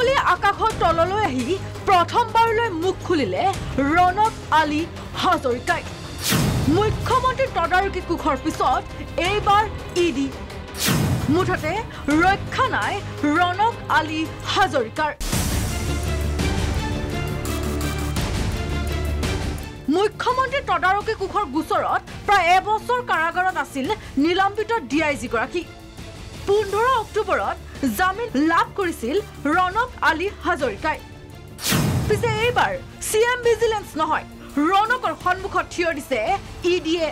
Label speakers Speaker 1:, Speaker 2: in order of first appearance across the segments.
Speaker 1: মুকলি আকাশৰ তললৈ আহি প্ৰথমবাৰলৈ মুখ খুলিলে ৰণক আলী হাজৰিকাই মুখ্যমন্ত্ৰী তদাৰকী কুখৰ পিছত এইবাৰ ইডি মুঠতে ৰক্ষা নাই ৰণক আলী হাজৰিকাৰ মুখ্যমন্ত্ৰী তদাৰকী কুখৰ গোচৰত প্ৰায় এবছৰ কাৰাগাৰত আছিল নিলম্বিত ডিআইজি গৰাকী 15 অক্টোবৰত জামিন লাভ কৰিছিল ৰণক আলী হাজৰিকাই পিছে এইবাৰ সিএম ভিজিলেন্স নহয় ৰণকৰ সন্মুখত থিয় দিছে ইডিয়ে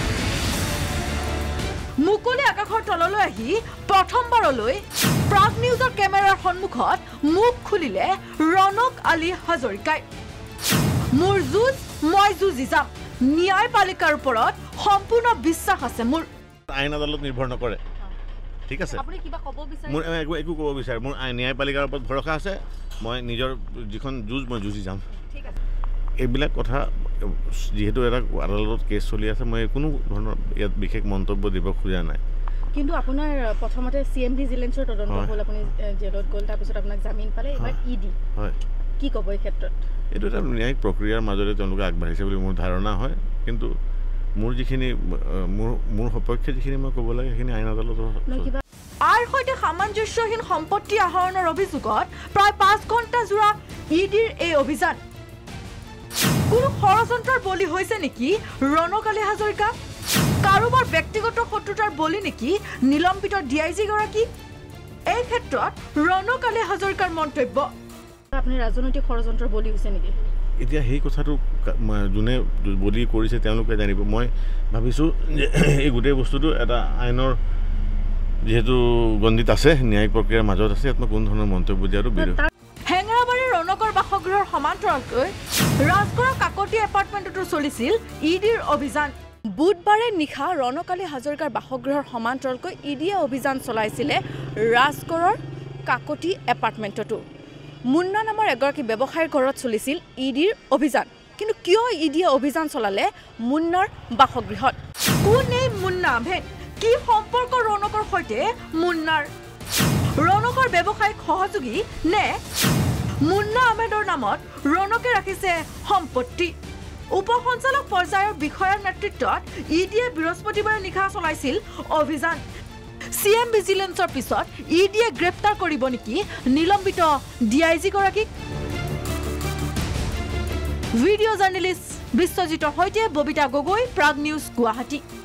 Speaker 1: মুকলি আকাশৰ তললৈ আহি প্ৰথমবাৰলৈ প্ৰাগ নিউজৰ কেমেৰাৰ সন্মুখত মুখ খুলিলে ৰণক আলী হাজৰিকাই মোৰ যুঁজ মই যুঁজি যাম ন্যায়পালিকাৰ ওপৰত সম্পূৰ্ণ বিশ্বাস আছে মোৰ
Speaker 2: আইন আদালত নিৰ্ভৰ নকৰে ঠিক আছে
Speaker 1: আপুনি কিবা ক'ব বিচাৰে
Speaker 2: মোৰ একো ক'ব বিচাৰে মোৰ ন্যায়পালিকাৰ ওপৰত ভৰসা আছে মই নিজৰ যিখন যুঁজ মই যুঁজি যাম
Speaker 1: ঠিক আছে
Speaker 2: এইবিলাক কথা যেহেতু এটা আদালতত কেছ চলি আছে মই কোনো ধৰণৰ ইয়াত বিশেষ মন্তব্য দিব খোজা নাই
Speaker 1: কিন্তু আপোনাৰ প্ৰথমতে সিএম ভিজিলেন্সৰ তদন্ত হ'ল আপুনি জেলত গ'ল তাৰ পিছত আপোনাক জামিন পালে এবাৰ ইডি
Speaker 2: হয়
Speaker 1: কি ক'ব এই ক্ষেত্ৰত
Speaker 2: এইটো এটা ন্যায়িক প্ৰক্ৰিয়াৰ মাজতে তেওঁলোকে আগবাঢ়িছে বুলি মোৰ ধাৰণা হয় কিন্তু মোৰ যিখিনি মোৰ সপক্ষে যিখিনি মই ক'ব লাগে সেইখিনি আইন আদালতৰ আৰ সৈতে সামঞ্জস্যহীন সম্পত্তি আহৰণৰ অভিযোগত প্ৰায় 5 ঘণ্টা জোৰা ইডিৰ এই অভিযান কোনো ষড়যন্ত্ৰৰ বলি হৈছে নেকি ৰণক আলী হাজৰিকা কাৰোবাৰ ব্যক্তিগত শত্ৰুতাৰ বলি নেকি নিলম্বিত ডিআইজি গৰাকী এই ক্ষেত্ৰত ৰণক আলী হাজৰিকাৰ মন্তব্য আপুনি ৰাজনৈতিক ষড়যন্ত্ৰৰ বলি হৈছে নেকি এতিয়া সেই কথাটো যোনে বলি কৰিছে তেওঁলোকে জানিব মই ভাবিছোঁ যে এই গোটেই বস্তুটো এটা আইনৰ যেহেতু গণ্ডিত আছে ন্যায়িক প্ৰক্ৰিয়াৰ মাজত আছে ইয়াত মই কোনো ধৰণৰ মন্তব্য দিয়াটো বিৰোধ
Speaker 1: হেঙেৰাবাৰীৰ ৰণকৰ বাসগৃহৰ সমান্তৰালকৈ ৰাজগড়ৰ কাকতি এপাৰ্টমেণ্টতো চলিছিল ইডিৰ অভিযান বুধবাৰে নিশা ৰণক আলী হাজৰিকাৰ বাসগৃহৰ সমান্তৰালকৈ ইডিয়ে অভিযান চলাইছিলে ৰাজগড়ৰ কাকতি এপাৰ্টমেণ্টতো মুন্না নামৰ এগৰাকী ব্যৱসায়ীৰ ঘৰত চলিছিল ইডিৰ অভিযান কিন্তু কিয় ইডিয়ে অভিযান চলালে মুন্নাৰ বাসগৃহত কোন এই মুন্না আহমেদ কি সম্পৰ্ক ৰণকৰ সৈতে মুন্নাৰ ৰণকৰ ব্যৱসায়িক সহযোগী নে মুন্না আহমেদৰ নামত ৰণকে ৰাখিছে সম্পত্তি উপসঞ্চালক পৰ্যায়ৰ বিষয়াৰ নেতৃত্বত ইডিয়ে বৃহস্পতিবাৰে নিশা চলাইছিল অভিযান সিএম ভিজিলেন্সৰ পিছত ইডিয়ে গ্ৰেপ্তাৰ কৰিব নেকি নিলম্বিত ডিআইজি গৰাকীক ভিডিঅ' জাৰ্নেলিষ্ট বিশ্বজিতৰ সৈতে ববিতা গগৈ প্ৰাগ নিউজ গুৱাহাটী